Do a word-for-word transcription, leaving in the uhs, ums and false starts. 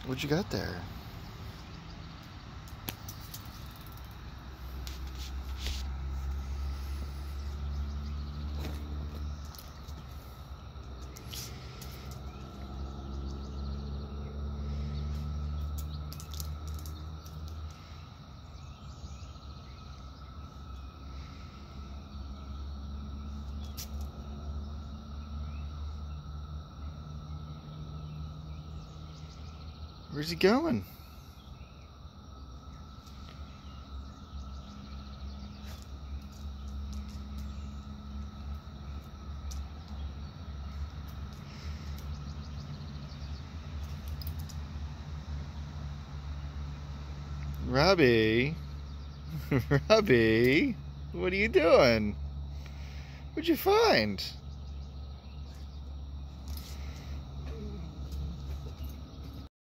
What you got there? Where's he going? Robbie? Robbie? What are you doing? What'd you find?